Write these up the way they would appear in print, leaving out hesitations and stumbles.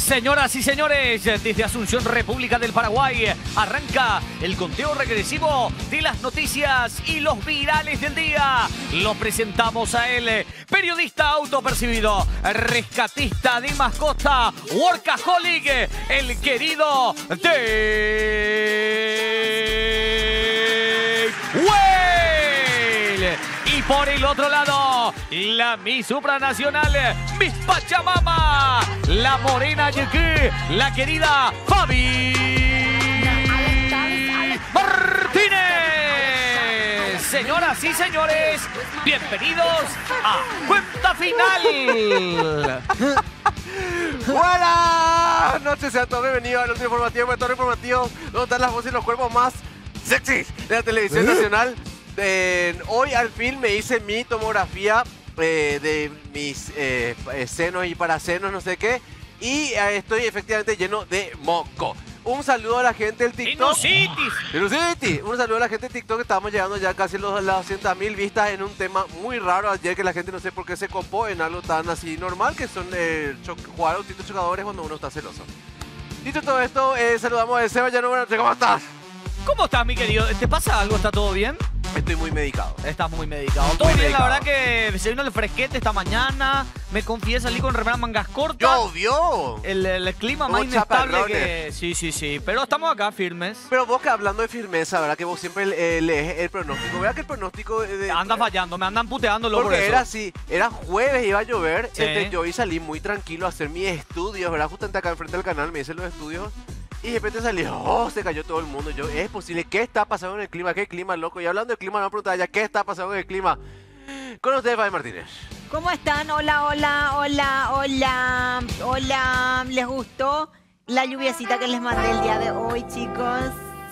Señoras y señores, desde Asunción, República del Paraguay, arranca el conteo regresivo de las noticias y los virales del día. Lo presentamos a él, periodista autopercibido, rescatista de mascota, workaholic, el querido Dave Well. Y por el otro lado, la Miss Supranacional, Miss Pachamama, la morena Yuki, la querida Fabi Martínez. Señoras y señores, bienvenidos a Cuenta Final. Buenas noches, sean todos bienvenidos al último informativo, donde están las voces y los cuerpos más sexys de la televisión nacional. Hoy al fin me hice mi tomografía de mis senos y parasenos, no sé qué, y estoy efectivamente lleno de moco. Un saludo a la gente del TikTok. Sinusitis. Un saludo a la gente del TikTok, que estamos llegando ya casi a las 200.000 vistas en un tema muy raro ayer, que la gente no sé por qué se copó en algo tan así normal, que son jugar autitos chocadores cuando uno está celoso. Dicho todo esto, saludamos a Seba Llano. Buenas noches, ¿cómo estás? ¿Cómo estás, mi querido? ¿Te pasa algo? ¿Está todo bien? Estoy muy medicado. Estás muy medicado. Todo muy bien, medicado. La verdad que se vino el fresquete esta mañana. Me confié, salí con remera mangas cortas. ¡Llovió! El clima más inestable que... Sí. Pero estamos acá firmes. Pero vos, que hablando de firmeza, ¿verdad? Que vos siempre lees el pronóstico. ¿Verdad que el pronóstico... Anda fallando, me andan puteando por eso. Porque era así. Era jueves, iba a llover. Sí. Yo y salí muy tranquilo a hacer mis estudios, ¿verdad? Justamente acá enfrente del canal me hice los estudios. Y de repente salió, se cayó todo el mundo. Yo, ¿es posible? ¿Qué está pasando en el clima? ¿Qué clima, loco? Y hablando del clima, me voy a preguntar ya, ¿qué está pasando en el clima? Con ustedes, Fabi Martínez. ¿Cómo están? Hola. ¿Les gustó la lluviecita que les mandé el día de hoy, chicos?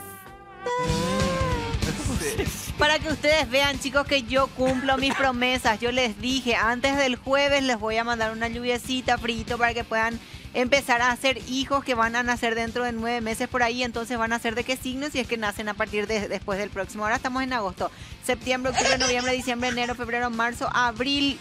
Para que ustedes vean, chicos, que yo cumplo mis promesas. Yo les dije, antes del jueves les voy a mandar una lluviecita, frito, para que puedan empezar a hacer hijos que van a nacer dentro de 9 meses por ahí. Entonces van a ser de qué signo, si es que nacen a partir de después del próximo. Ahora estamos en agosto, septiembre, octubre, noviembre, diciembre, enero, febrero, marzo, abril,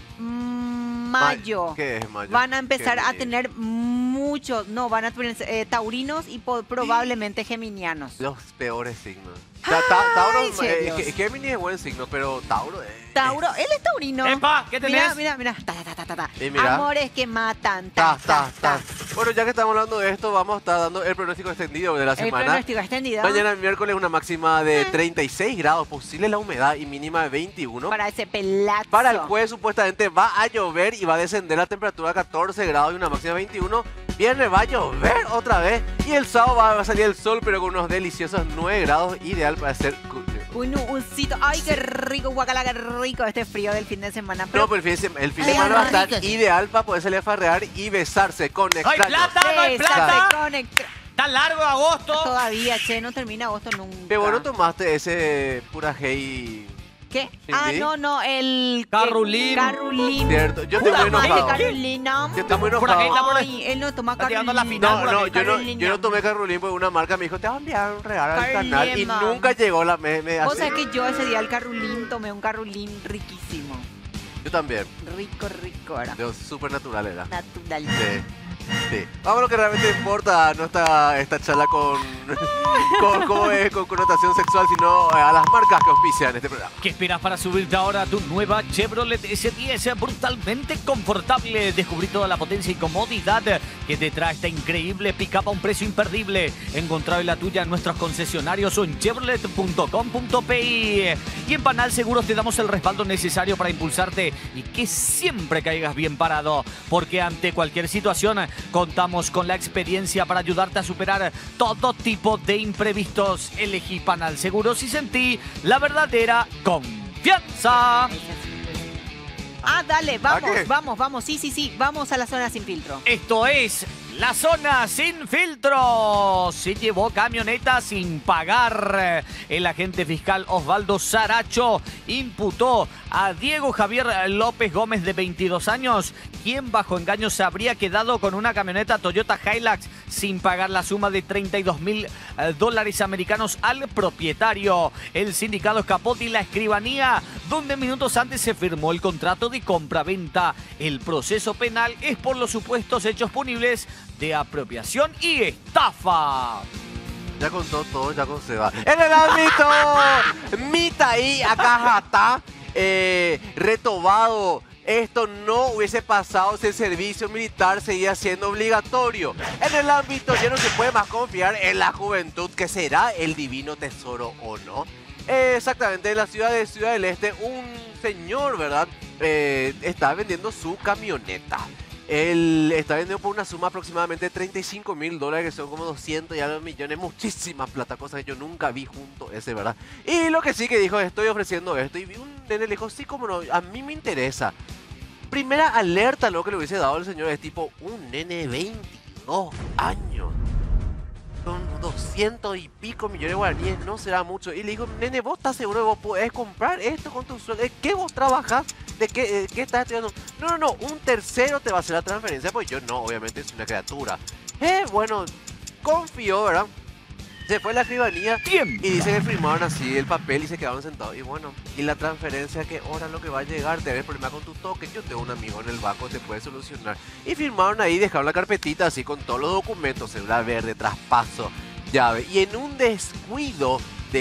mayo. ¿Qué es mayo? Van a empezar a tener muchos, van a tener taurinos y probablemente geminianos. Los peores signos. Tauro, Géminis es buen signo, pero Tauro Tauro, él es taurino. Epa, ¿qué tenés? Mira. Mira. Amores que matan. Bueno, ya que estamos hablando de esto, vamos a estar dando el pronóstico extendido de la semana. El pronóstico extendido. Mañana el miércoles una máxima de 36 grados, posible la humedad, y mínima de 21. Para ese pelazo. Para el jueves supuestamente va a llover y va a descender la temperatura a 14 grados y una máxima de 21. Viernes va a llover otra vez y el sábado va a salir el sol, pero con unos deliciosos 9 grados, ideal para hacer... Un uncito. Ay, qué rico, guacala, qué rico este frío del fin de semana. Pero el fin de semana va a estar ideal para poder salir a farrear y besarse con extraños. ¡No hay plata! Está largo agosto. Todavía, no termina agosto nunca. Pero vos no tomaste ese pura gay... ¿Qué? ¿Sí? No, el... Carrulín. Cierto, yo estoy muy enojado. Carulina. Yo estoy muy enojado. Ay, él no toma Carulín. Yo no tomé Carulín porque una marca me dijo, te vas a enviar un regalo al canal. Y nunca llegó la... O sea que yo ese día el Carulín tomé un Carulín riquísimo. Yo también. Rico era. Yo súper natural era. Natural. Sí. Vamos a lo que realmente importa, no esta charla con connotación sexual, sino a las marcas que auspician este programa. ¿Qué esperas para subirte ahora a tu nueva Chevrolet S10? Brutalmente confortable. Descubrí toda la potencia y comodidad que te trae esta increíble pick-up a un precio imperdible. Encontrá la tuya en nuestros concesionarios o en chevrolet.com.pi. Y en Panal Seguros te damos el respaldo necesario para impulsarte y que siempre caigas bien parado. Porque ante cualquier situación contamos con la experiencia para ayudarte a superar todo tipo de imprevistos. Elegí Panal Seguros y sentí la verdadera confianza. Dale, vamos. Sí. Vamos a la zona sin filtro. Esto es La Zona Sin Filtro. Se llevó camioneta sin pagar. El agente fiscal Osvaldo Saracho imputó a Diego Javier López Gómez, de 22 años, quien bajo engaño se habría quedado con una camioneta Toyota Hilux sin pagar la suma de $32.000 americanos al propietario. El sindicado escapó de la escribanía, donde minutos antes se firmó el contrato de compra-venta. El proceso penal es por los supuestos hechos punibles de apropiación y estafa. Ya contó todo, ya con Seba. En el ámbito Mitaí Acajatá, retobado. Esto no hubiese pasado si el servicio militar seguía siendo obligatorio. En el ámbito ya no se puede más confiar en la juventud, que será el divino tesoro o no. Exactamente, en la ciudad del Este, un señor, ¿verdad? Está vendiendo su camioneta. Él está vendiendo por una suma aproximadamente de $35.000, que son como 200 y algo millones, muchísima plata, cosa que yo nunca vi junto ese, ¿verdad? Y lo que sí que dijo, estoy ofreciendo esto, y vi un nene, le dijo, sí, como no, a mí me interesa. Primera alerta, lo que le hubiese dado el señor es tipo, un nene de 22 años, con 200 y pico millones de guaraníes, no será mucho. Y le digo, nene, ¿vos estás seguro de vos podés comprar esto con tu sueldo? ¿De qué vos trabajás? ¿De qué estás estudiando? No, un tercero te va a hacer la transferencia, pues yo no, obviamente es una criatura. Bueno, confió, ¿verdad? Se fue a la escribanía y dice que firmaron así el papel y se quedaron sentados. Y bueno, y la transferencia, que ahora lo que va a llegar, te ves problema con tu token, yo tengo un amigo en el banco, te puede solucionar. Y firmaron ahí, dejaron la carpetita así con todos los documentos, cédula verde, traspaso, llave. Y en un descuido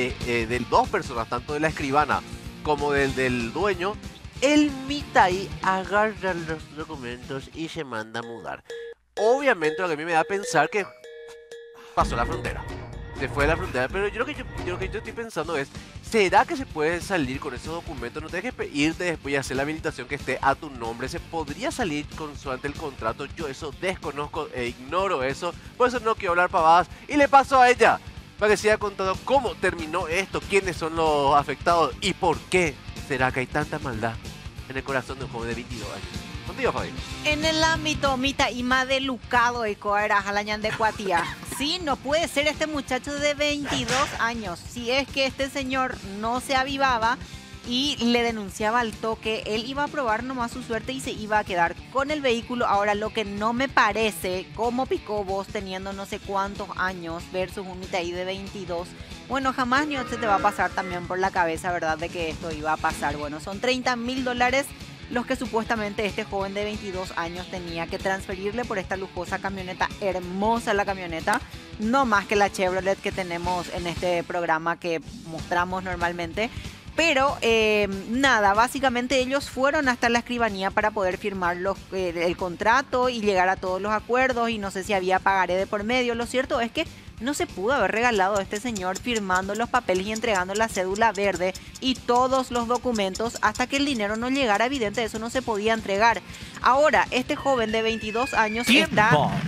de dos personas, tanto de la escribana como del dueño, el Mitaí agarra los documentos y se manda a mudar. Obviamente lo que a mí me da a pensar que pasó la frontera. Se fue a la frontera, pero yo lo que yo estoy pensando es, ¿será que se puede salir con esos documentos? No tienes que irte después y hacer la habilitación que esté a tu nombre. ¿Se podría salir consoante el contrato? Yo eso desconozco e ignoro eso, por eso no quiero hablar pavadas. Y le paso a ella, para que siga contando cómo terminó esto, quiénes son los afectados y por qué será que hay tanta maldad en el corazón de un joven de 22 años. Contigo, Fabi. En el ámbito Mitaí Madelucado y Coera Jalañán de Cuatía. Sí, no puede ser este muchacho de 22 años. Si es que este señor no se avivaba y le denunciaba al toque, él iba a probar nomás su suerte y se iba a quedar con el vehículo. Ahora, lo que no me parece, cómo picó vos teniendo no sé cuántos años versus un Mitaí de 22. Bueno, jamás ni se te va a pasar también por la cabeza, ¿verdad?, de que esto iba a pasar. Bueno, son $30.000 los que supuestamente este joven de 22 años tenía que transferirle por esta lujosa camioneta, hermosa la camioneta, no más que la Chevrolet que tenemos en este programa que mostramos normalmente. Pero nada, básicamente ellos fueron hasta la escribanía para poder firmar el contrato y llegar a todos los acuerdos, y no sé si había pagaré de por medio. Lo cierto es que no se pudo haber regalado a este señor firmando los papeles y entregando la cédula verde y todos los documentos hasta que el dinero no llegara. Evidente, eso no se podía entregar. Ahora, este joven de 22 años está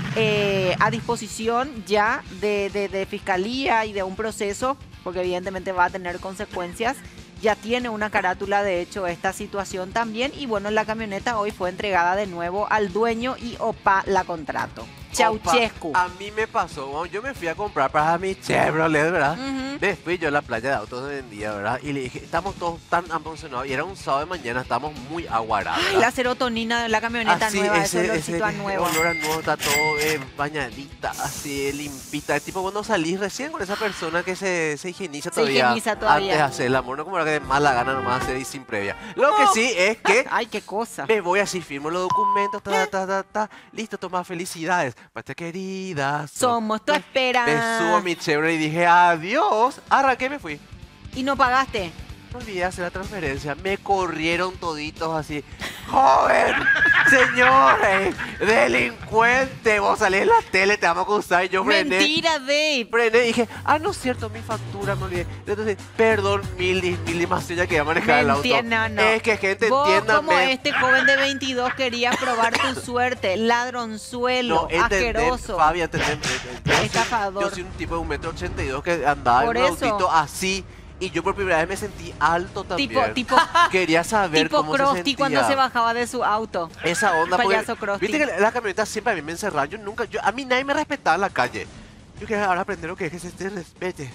a disposición ya de fiscalía y de un proceso, porque evidentemente va a tener consecuencias. Ya tiene una carátula, de hecho, esta situación también. Y bueno, la camioneta hoy fue entregada de nuevo al dueño y OPA la contrato. Ceausescu. A mí me pasó, yo me fui a comprar para mi Chevrolet, ¿verdad? Me fui yo a la playa de autos de día, ¿verdad? Y le dije, estamos todos tan emocionados. Y era un sábado de mañana, estamos muy aguarados. Ay, la serotonina de la camioneta nueva, ese olorcito a nuevo. Olor a nuevo, está todo bañadita, así limpita. Es tipo cuando salís recién con esa persona que se higieniza todavía. Antes de hacer el amor, no como la que de mala gana nomás hacer y sin previa. Lo que sí es que... Ay, qué cosa. Me voy así, firmo los documentos, listo, toma felicidades. Pata querida. Somos tu esperanza. Me subo a mi Chevrolet y dije, adiós. Arranqué y me fui. ¿Y no pagaste? Me olvidé hacer la transferencia. Me corrieron toditos así. ¡Joven! ¡Señores! ¡Delincuente! Vos salís en la tele, te vamos a acusar. Y yo frené. Mentira, Dave. Frené y dije, no es cierto, mi factura, me olvidé. Entonces, perdón, mil más ya que iba a manejar el auto. No. Es que, gente, vos, entiéndame. Como este joven de 22 quería probar tu suerte. Ladronzuelo, asqueroso. Fabi, entendé. Estafador. Yo soy un tipo de 1,82 m que andaba en un autito así. Y yo por primera vez me sentí alto también. Tipo quería saber tipo cómo Krusty se sentía. cuando se bajaba de su auto. Esa onda, Payaso Krusty. Viste que la camioneta siempre a mí me encerraba. A mí nadie me respetaba en la calle. Yo quería ahora aprender lo que es que se respete.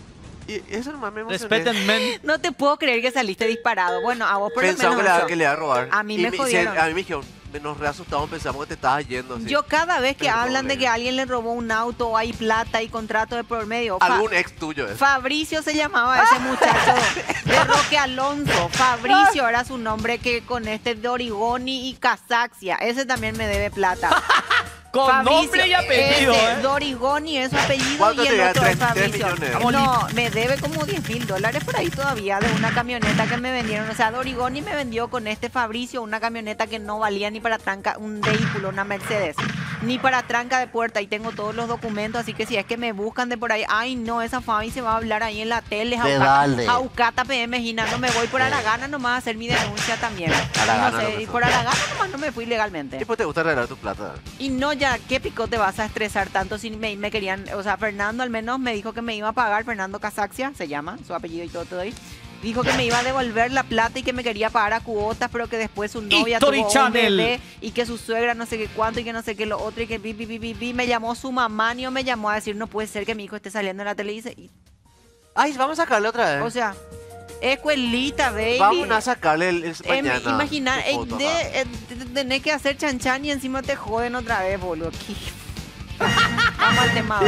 Y eso nomás me emocioné. Respétenme. No te puedo creer que saliste disparado. Bueno, a vos por lo menos Pensaba que le iba a robar. A mí me jodieron. A mí me dijeron, nos reasustamos, pensamos que te estabas yendo. Así. Yo cada vez que hablan de que alguien le robó un auto, o hay plata y contrato de por medio. Algún ex tuyo es. Fabricio se llamaba ese muchacho de Roque Alonso. Fabricio era su nombre, que con este de Origoni y Casaxia. Ese también me debe plata. Con nombre y apellido, ese, Dorigoni es su apellido ¿Cuánto y te el da? otro es 3 Fabricio. millones. No, me debe como $10.000 por ahí todavía de una camioneta que me vendieron. O sea, Dorigoni me vendió con este Fabricio una camioneta que no valía ni para tranca, un vehículo, una Mercedes, ni para tranca de puerta. Y tengo todos los documentos, así que si es que me buscan de por ahí, ay no, esa Fabi se va a hablar ahí en la tele, Jaucata PM Gina, no me voy por Aragana nomás a hacer mi denuncia también. Aragana Y no sé, no y me por Aragana nomás no me fui legalmente. Después te gusta regalar tu plata. Y no, ya, ¿qué pico te vas a estresar tanto si me querían? O sea, Fernando al menos me dijo que me iba a pagar, Fernando Casaxia, se llama, su apellido y todo te doy. Dijo que me iba a devolver la plata y que me quería pagar a cuotas, pero que después su novia History tuvo un Channel. bebé y que su suegra no sé qué cuánto y que no sé qué lo otro y que me llamó su mamá, ni me llamó a decir, no puede ser que mi hijo esté saliendo en la tele y dice, Ay, vamos a sacarle otra vez. o sea, escuelita, baby. Vamos a sacarle el mañana. Imaginar, tu foto, tenés que hacer chanchan y encima te joden otra vez, boludo. Vamos al tema.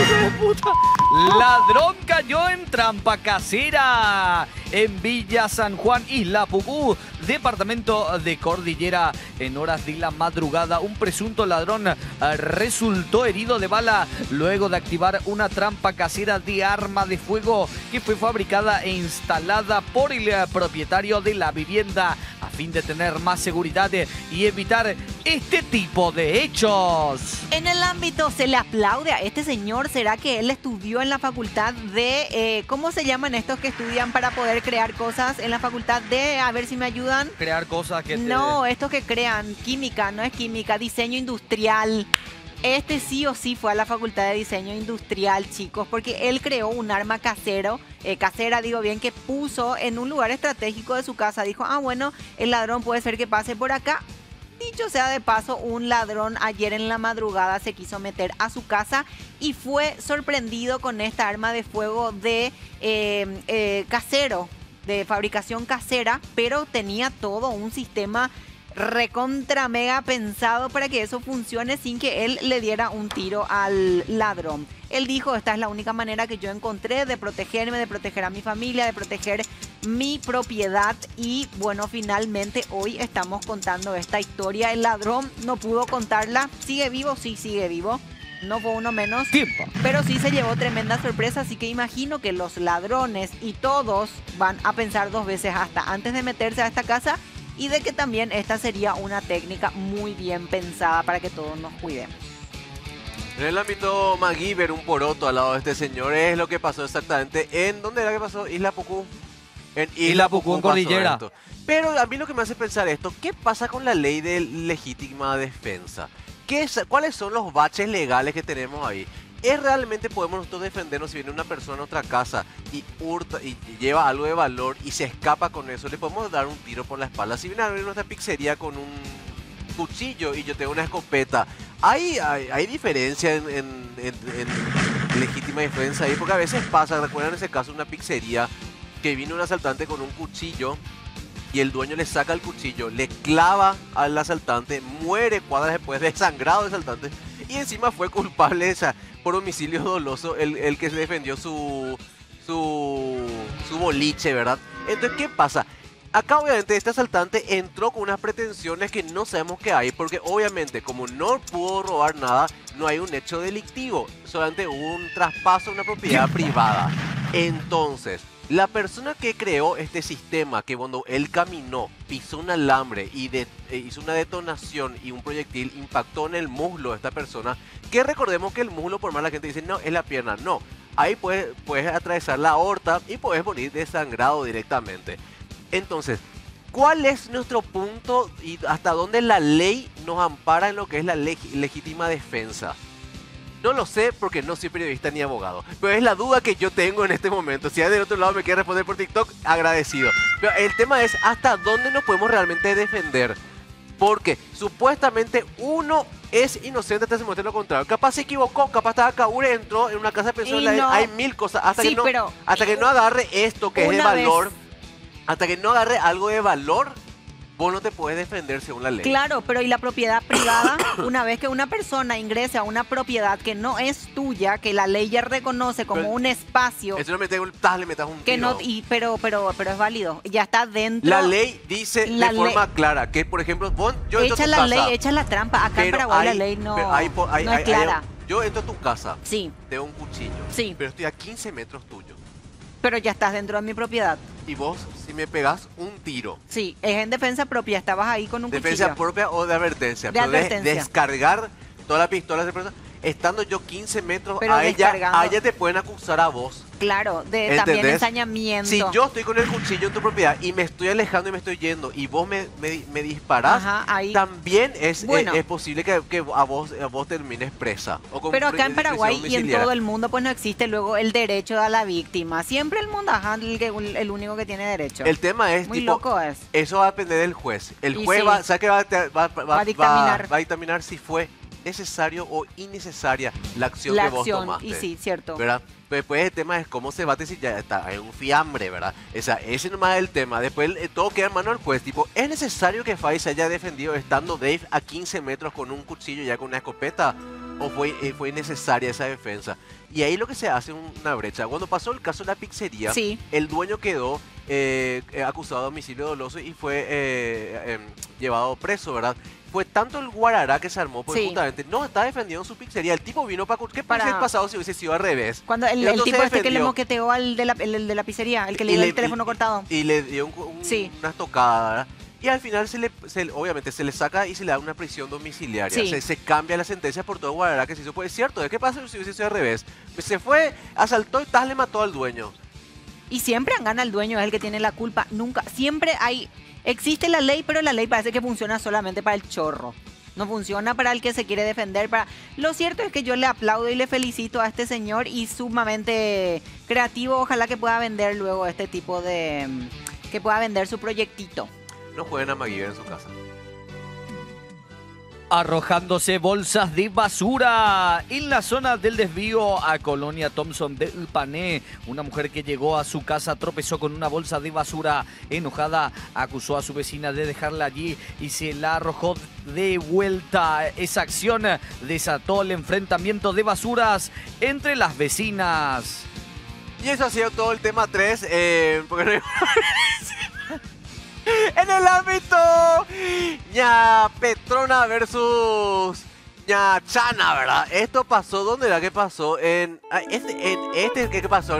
Ladrón cayó en trampa casera en Villa San Juan, Isla Pucú, departamento de Cordillera. En horas de la madrugada, un presunto ladrón resultó herido de bala luego de activar una trampa casera de arma de fuego que fue fabricada e instalada por el propietario de la vivienda a fin de tener más seguridad y evitar este tipo de hechos. En el ámbito se le aplaude a este señor. ¿Será que él estudió en la facultad de, ¿cómo se llaman estos que estudian para poder crear cosas en la facultad de, a ver si me ayudan? Crear cosas que No, estos que crean, química, no es química, diseño industrial. Este sí o sí fue a la facultad de diseño industrial, chicos, porque él creó un arma casera, digo bien, que puso en un lugar estratégico de su casa. Dijo, ah, bueno, el ladrón puede ser que pase por acá. Dicho sea de paso, un ladrón ayer en la madrugada se quiso meter a su casa y fue sorprendido con esta arma de fuego de casero, de fabricación casera, pero tenía todo un sistema recontra mega pensado para que eso funcione sin que él le diera un tiro al ladrón. Él dijo, esta es la única manera que yo encontré de protegerme, de proteger a mi familia, de proteger mi propiedad. Y bueno, finalmente hoy estamos contando esta historia. El ladrón no pudo contarla. ¿Sigue vivo? Sí, sigue vivo. No fue uno menos. Tiempo. Pero sí se llevó tremenda sorpresa, así que imagino que los ladrones y todos van a pensar dos veces hasta antes de meterse a esta casa, y de que también esta sería una técnica muy bien pensada para que todos nos cuidemos. En el ámbito MacGyver, un poroto al lado de este señor, es lo que pasó exactamente en... ¿Dónde era que pasó? Isla Pucú. En Isla Pucú, en pasó Cordillera. esto. Pero a mí lo que me hace pensar esto, ¿qué pasa con la ley de legítima defensa? ¿Cuáles son los baches legales que tenemos ahí? ¿Es realmente podemos nosotros defendernos si viene una persona a nuestra casa y hurta y lleva algo de valor y se escapa con eso? ¿Le podemos dar un tiro por la espalda? Si viene a abrir nuestra pizzería con un cuchillo y yo tengo una escopeta, ¿hay diferencia en legítima defensa ahí? Porque a veces pasa, recuerdan ese caso, una pizzería que vino un asaltante con un cuchillo y el dueño le saca el cuchillo, le clava al asaltante, muere cuadras después, desangrado el asaltante, y encima fue culpable por homicidio doloso el que se defendió su boliche, ¿verdad? Entonces, ¿qué pasa? Acá obviamente este asaltante entró con unas pretensiones que no sabemos qué hay, porque obviamente como no pudo robar nada, no hay un hecho delictivo, solamente un traspaso a una propiedad privada. Entonces, la persona que creó este sistema, que cuando él caminó, pisó un alambre y hizo una detonación y un proyectil impactó en el muslo de esta persona, que recordemos que el muslo, por más la gente dice, no, es la pierna, no. Ahí puedes atravesar la aorta y puedes morir desangrado directamente. Entonces, ¿cuál es nuestro punto y hasta dónde la ley nos ampara en lo que es la legítima defensa? No lo sé porque no soy periodista ni abogado, pero es la duda que yo tengo en este momento. Si hay del otro lado me quiere responder por TikTok, agradecido. Pero el tema es hasta dónde nos podemos realmente defender. Porque supuestamente uno es inocente hasta se muestre lo contrario. Capaz se equivocó, capaz estaba Kaure, entró en una casa de personas, no. hay mil cosas. Hasta, Sí, que, no, pero hasta que no agarre esto que es de una valor, vez- hasta que no agarre algo de valor, vos no te puedes defender según la ley. Claro, pero ¿y la propiedad privada? Una vez que una persona ingrese a una propiedad que no es tuya, que la ley ya reconoce como Pero un espacio Eso no le metas un que tiro. no, pero es válido, ya está dentro. La ley dice La de forma clara que, por ejemplo, yo entro a Echa tu la casa, ley, echa la trampa. Acá en pero Paraguay la hay- ley no, pero hay- no es clara. yo entro a tu casa, Sí, tengo un cuchillo, Sí. pero estoy a 15 metros tuyo. pero ya estás dentro de mi propiedad. Y vos, si me pegás un tiro, Sí, es en defensa propia, estabas ahí con un defensa cuchillo. propia o de advertencia, De pero advertencia. descargar toda la pistola de esa persona, estando yo 15 metros, Pero a ella descargando. te pueden acusar a vos. Claro, también ¿Entendés? ensañamiento. Si yo estoy con el cuchillo en tu propiedad y me estoy alejando y me estoy yendo y vos me disparás, Ajá, ahí. también es Bueno. posible que a vos termines presa. O con Pero acá en prisión Paraguay y en domiciliaria. todo el mundo pues no existe luego el derecho a la víctima. Siempre el mundo, ajá, el único que tiene derecho. El tema es, Muy tipo, loco es. eso va a depender del juez. El Y juez sí. va, ¿sabe qué Va a dictaminar. va a dictaminar si fue necesario o innecesaria la acción La que vos acción, tomaste. y sí, cierto. ¿Verdad? Después el tema es cómo se bate si ya está en un fiambre, ¿verdad? O sea, ese nomás es el tema. Después todo queda en mano del juez. Tipo, ¿es necesario que Fai se haya defendido estando Dave a 15 metros con un cuchillo ya con una escopeta? ¿O fue innecesaria esa defensa? Y ahí lo que se hace es una brecha. Cuando pasó el caso de la pizzería, Sí. el dueño quedó acusado de homicidio doloso y fue llevado preso, ¿verdad? Fue tanto el guarará que se armó, porque Sí. justamente no está defendiendo su pizzería. El tipo vino para... ¿Qué Para- hubiese pasado si hubiese sido al revés? Cuando Y el entonces tipo este que le defendió. moqueteó al el de la pizzería, el que le Y dio el teléfono cortado. Y le dio Sí. una estocada, ¿verdad? Y al final obviamente se le saca y se le da una prisión domiciliaria. Sí. Se cambia la sentencia por todo Guarará que se hizo. Pues es cierto, ¿qué pasa si hubiese sido al revés? Se fue, asaltó y tal le mató al dueño. Y siempre gana el dueño, es el que tiene la culpa. Nunca, siempre existe la ley, pero la ley parece que funciona solamente para el chorro. No funciona para el que se quiere defender. Lo cierto es que yo le aplaudo y le felicito a este señor y sumamente creativo. Ojalá que pueda vender luego este tipo de... que pueda vender su proyectito. No jueguen a MacGyver en su casa. Arrojándose bolsas de basura en la zona del desvío a Colonia Thompson de Ipané. Una mujer que llegó a su casa tropezó con una bolsa de basura. Enojada, acusó a su vecina de dejarla allí y se la arrojó de vuelta. Esa acción desató el enfrentamiento de basuras entre las vecinas. Y eso ha sido todo el tema 3. Porque no hay- En el ámbito ña Petrona versus ña Chana, ¿verdad? Esto pasó, ¿dónde era que pasó? ¿Qué pasó?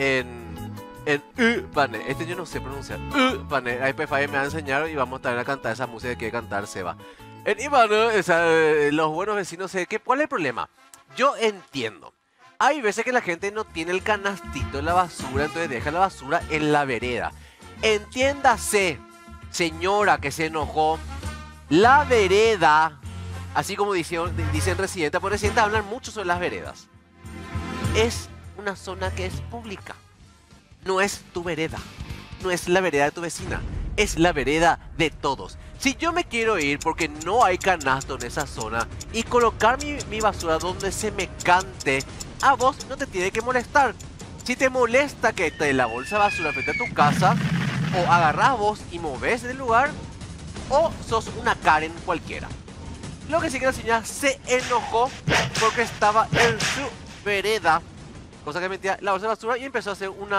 En Upané. Este yo no sé pronunciar. Upané. Ahí PFAE me va a enseñar y vamos también a cantar esa música que quiere cantar Seba. En Ibané, o sea, los buenos vecinos, ¿cuál es el problema? Yo entiendo. Hay veces que la gente no tiene el canastito de la basura, entonces deja la basura en la vereda. Entiéndase, señora que se enojó, la vereda, así como dicen residentes, porque residentes hablan mucho sobre las veredas. Es una zona que es pública. No es tu vereda, no es la vereda de tu vecina, es la vereda de todos. Si yo me quiero ir porque no hay canasto en esa zona y colocar mi basura donde se me cante, a vos no te tiene que molestar. Si te molesta que te la bolsa de basura frente a tu casa, o agarrás vos y movés del lugar, o sos una Karen cualquiera. Lo que sí que la señora se enojó porque estaba en su vereda, cosa que metía la bolsa de basura y empezaron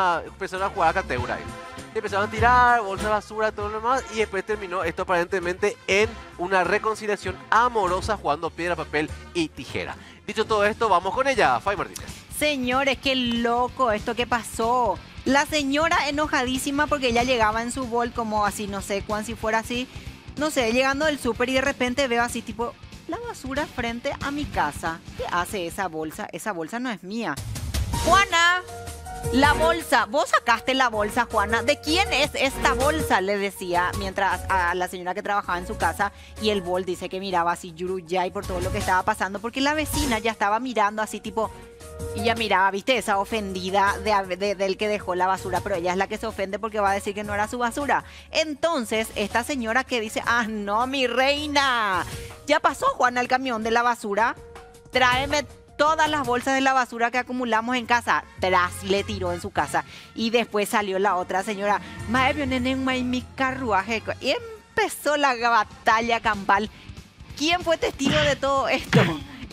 a jugar a categoría. Empezaron a tirar bolsa de basura, todo lo demás, y después terminó esto aparentemente en una reconciliación amorosa jugando piedra, papel y tijera. Dicho todo esto, vamos con ella, Fay Martínez. Señores, qué loco esto que pasó. La señora enojadísima porque ella llegaba en su bol como así, no sé, cuán si fuera así, no sé, llegando del súper y de repente veo así tipo, la basura frente a mi casa. ¿Qué hace esa bolsa? Esa bolsa no es mía. Juana, la bolsa, vos sacaste la bolsa, Juana. ¿De quién es esta bolsa? Le decía mientras a la señora que trabajaba en su casa, y el bol dice que miraba así yuruyay por todo lo que estaba pasando porque la vecina ya estaba mirando así tipo... Y ella miraba, viste, esa ofendida del que dejó la basura, pero ella es la que se ofende porque va a decir que no era su basura. Entonces, esta señora que dice, ah, no, mi reina, ya pasó Juana el camión de la basura, tráeme todas las bolsas de la basura que acumulamos en casa. Tras le tiró en su casa. Y después salió la otra señora, mae, vienen en mi carruaje. Y empezó la batalla campal. ¿Quién fue testigo de todo esto?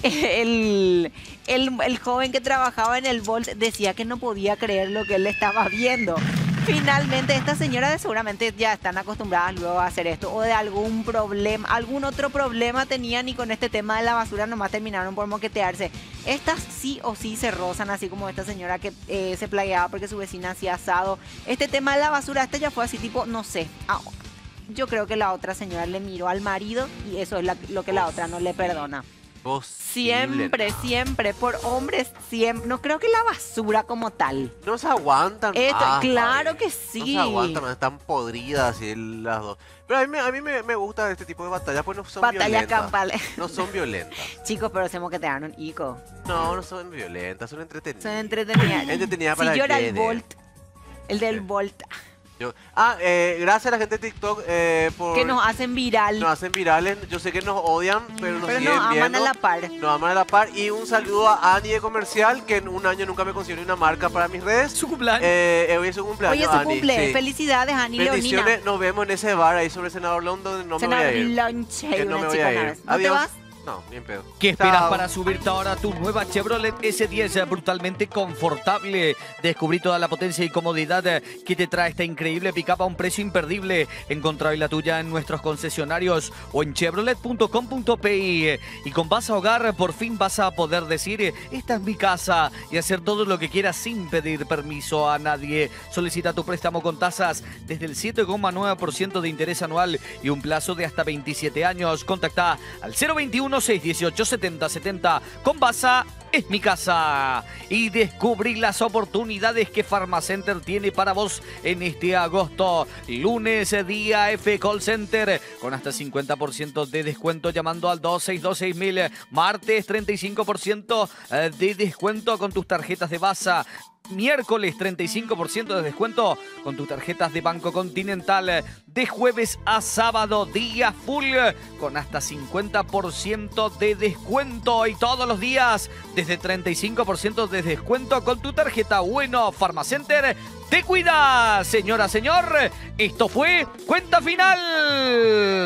El joven que trabajaba en el Volt decía que no podía creer lo que él estaba viendo. Finalmente, esta señora seguramente ya están acostumbradas luego a hacer esto, o de algún problema, algún otro problema tenían y con este tema de la basura nomás terminaron por moquetearse. Estas sí o sí se rozan, así como esta señora que se plagueaba porque su vecina hacía asado. Este tema de la basura, este ya fue así tipo, no sé. Yo creo que la otra señora le miró al marido y eso es lo que la otra no le perdona. Siempre, siempre, por hombres, siempre. No creo que la basura como tal. No se aguantan más, claro que sí. No se aguantan más, están podridas así las dos. Pero a mí me gusta este tipo de batallas, pues no son batallas violentas. campales. No son violentas. Chicos, pero se moquetearon, Ico. No son violentas, son entretenidas. Son entretenidas. Entretenidas para si yo era el Jenny. Volt, el del Volt. Gracias a la gente de TikTok por... Que nos hacen viral. Nos hacen virales. Yo sé que nos odian, pero nos siguen aman viendo. a la par. Nos aman a la par. Y un saludo a Ani de Comercial, que en un año nunca me consiguió una marca para mis redes. Su cumpleaños. Hoy es su cumpleaños, Hoy es su Ani. cumple. Sí. Felicidades, Ani Leonina. Bendiciones. Nos vemos en ese bar ahí sobre Senador London, donde no me voy a ir. Lonche, Que no me voy a ir. ¿No te Adiós. vas? No, bien pedo. ¿Qué esperas Chao. para subirte ahora a tu nueva Chevrolet S10 brutalmente confortable? Descubrí toda la potencia y comodidad que te trae esta increíble pick-up a un precio imperdible. Encontrá hoy la tuya en nuestros concesionarios o en chevrolet.com.pi. Y con Basa Hogar por fin vas a poder decir, esta es mi casa, y hacer todo lo que quieras sin pedir permiso a nadie. Solicita tu préstamo con tasas desde el 7,9% de interés anual y un plazo de hasta 27 años. Contactá al 021-618-7070. Con Basa es mi casa. Y descubrí las oportunidades que Pharmacenter tiene para vos en este agosto. Lunes, día F Call Center, con hasta 50% de descuento llamando al 2626.000. Martes, 35% de descuento con tus tarjetas de Basa. Miércoles 35% de descuento con tus tarjetas de Banco Continental. De jueves a sábado, día full con hasta 50% de descuento. Y todos los días desde 35% de descuento con tu tarjeta. Bueno, Pharmacenter, te cuida, señora, señor. Esto fue Cuenta Final.